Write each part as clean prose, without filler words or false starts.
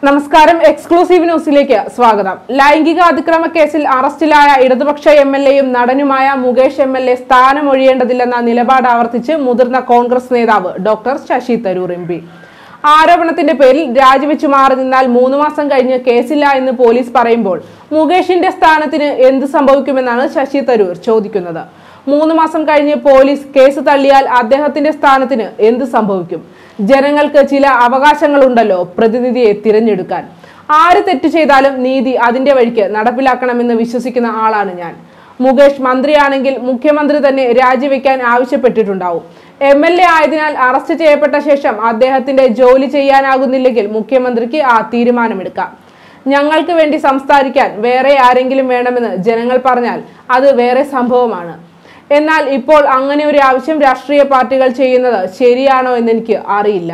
നമസ്കാരം. എക്സ്ക്ലൂസീവ് ന്യൂസിലേക്ക് സ്വാഗതം. ലൈംഗിക അതിക്രമ കേസിൽ അറസ്റ്റിലായ ഇടതുപക്ഷ എംഎൽഎയും നടനുമായ മുകേഷ് എംഎൽഎ സ്ഥാനമൊഴിയേണ്ടതില്ലെന്ന നിലപാട് ആവർത്തിച്ച് മുതിർന്ന കോൺഗ്രസ് നേതാവ് ഡോക്ടർ ശശി തരൂർ എംപി. ആരോപണത്തിന്റെ പേരിൽ രാജിവെച്ചു മാറി നിന്നാൽ 3 മാസം കഴിഞ്ഞ് കേസില്ല എന്ന് പോലീസ് പറയുമ്പോൾ മുകേഷിന്റെ സ്ഥാനത്തിന് എന്ത് സംഭവിക്കുമെന്നാണ് ശശി തരൂർ ചോദിക്കുന്നത്. 3 മാസം കഴിഞ്ഞ് പോലീസ് കേസ് തള്ളിയാൽ അദ്ദേഹത്തിന്റെ സ്ഥാനത്തിന് എന്ത് സംഭവിക്കും? ജനങ്ങൾക്ക് ചില അവകാശങ്ങളുണ്ടല്ലോ, പ്രതിനിധിയെ തിരഞ്ഞെടുക്കാൻ. ആര് തെറ്റ് ചെയ്താലും നീതി അതിന്റെ വഴിക്ക് നടപ്പിലാക്കണമെന്ന് വിശ്വസിക്കുന്ന ആളാണ് ഞാൻ. മുകേഷ് മന്ത്രിയാണെങ്കിൽ മുഖ്യമന്ത്രി തന്നെ രാജിവെക്കാൻ ആവശ്യപ്പെട്ടിട്ടുണ്ടാവും. എംഎൽഎ ആയതിനാൽ അറസ്റ്റ് ചെയ്യപ്പെട്ട ശേഷം അദ്ദേഹത്തിന്റെ ജോലി ചെയ്യാനാകുന്നില്ലെങ്കിൽ മുഖ്യമന്ത്രിക്ക് ആ തീരുമാനമെടുക്കാം. ഞങ്ങൾക്ക് വേണ്ടി സംസാരിക്കാൻ വേറെ ആരെങ്കിലും വേണമെന്ന് ജനങ്ങൾ പറഞ്ഞാൽ അത് വേറെ സംഭവമാണ്. എന്നാൽ ഇപ്പോൾ അങ്ങനെ ഒരു ആവശ്യം രാഷ്ട്രീയ പാർട്ടികൾ ചെയ്യുന്നത് ശരിയാണോ എന്നെനിക്ക് അറിയില്ല.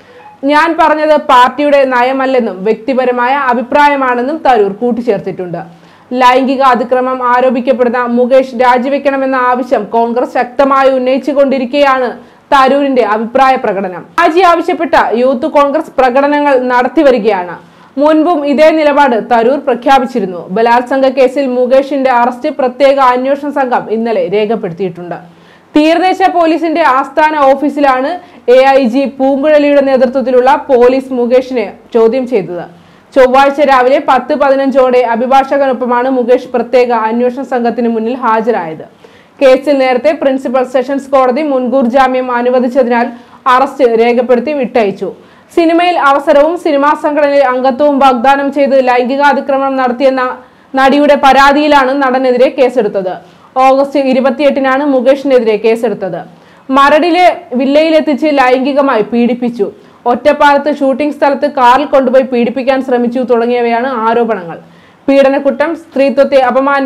ഞാൻ പറഞ്ഞത് പാർട്ടിയുടെ നയമല്ലെന്നും വ്യക്തിപരമായ അഭിപ്രായമാണെന്നും തരൂർ കൂട്ടിച്ചേർത്തിട്ടുണ്ട്. ലൈംഗിക അതിക്രമം ആരോപിക്കപ്പെടുന്ന മുകേഷ് രാജിവെക്കണമെന്ന ആവശ്യം കോൺഗ്രസ് ശക്തമായി ഉന്നയിച്ചുകൊണ്ടിരിക്കെയാണ് തരൂരിന്റെ അഭിപ്രായ പ്രകടനം. രാജി ആവശ്യപ്പെട്ട യൂത്ത് കോൺഗ്രസ് പ്രകടനങ്ങൾ നടത്തിവരികയാണ്. മുൻപും ഇതേ നിലപാട് തരൂർ പ്രഖ്യാപിച്ചിരുന്നു. ബലാത്സംഗ കേസിൽ മുകേഷിന്റെ അറസ്റ്റ് പ്രത്യേക അന്വേഷണ സംഘം ഇന്നലെ രേഖപ്പെടുത്തിയിട്ടുണ്ട്. തീരദേശ പോലീസിന്റെ ആസ്ഥാന ഓഫീസിലാണ് AIG പൂങ്കുഴലിയുടെ നേതൃത്വത്തിലുള്ള പോലീസ് മുകേഷിനെ ചോദ്യം ചെയ്തത്. ചൊവ്വാഴ്ച രാവിലെ 10:15ഓടെ അഭിഭാഷകനൊപ്പമാണ് മുകേഷ് പ്രത്യേക അന്വേഷണ സംഘത്തിന് മുന്നിൽ ഹാജരായത്. കേസിൽ നേരത്തെ പ്രിൻസിപ്പൽ സെഷൻസ് കോടതി മുൻകൂർ ജാമ്യം അനുവദിച്ചതിനാൽ അറസ്റ്റ് രേഖപ്പെടുത്തി വിട്ടയച്ചു. സിനിമയിൽ അവസരവും സിനിമാ സംഘടനയിൽ അംഗത്വവും വാഗ്ദാനം ചെയ്ത് ലൈംഗിക അതിക്രമം നടത്തിയെന്ന നടിയുടെ പരാതിയിലാണ് നടനെതിരെ കേസെടുത്തത്. ഓഗസ്റ്റ് 28-നാണ് മുകേഷിനെതിരെ കേസെടുത്തത്. മരടിലെ വില്ലയിലെത്തിച്ച് ലൈംഗികമായി പീഡിപ്പിച്ചു, ഒറ്റപ്പാലത്ത് ഷൂട്ടിംഗ് സ്ഥലത്ത് കാറിൽ കൊണ്ടുപോയി പീഡിപ്പിക്കാൻ ശ്രമിച്ചു തുടങ്ങിയവയാണ് ആരോപണങ്ങൾ. പീഡനക്കുറ്റം, സ്ത്രീത്വത്തെ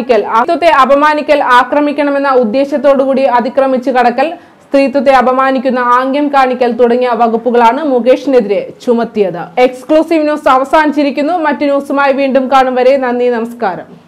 അപമാനിക്കൽ, ആക്രമിക്കണമെന്ന ഉദ്ദേശത്തോടുകൂടി അതിക്രമിച്ചു കടക്കൽ, സ്ത്രീത്വത്തെ അപമാനിക്കുന്ന ആംഗ്യം കാണിക്കൽ തുടങ്ങിയ വകുപ്പുകളാണ് മുകേഷിനെതിരെ ചുമത്തിയത്. Exclusive news അവസാനിച്ചിരിക്കുന്നു. മറ്റു ന്യൂസുമായി വീണ്ടും കാണും വരെ നന്ദി, നമസ്കാരം.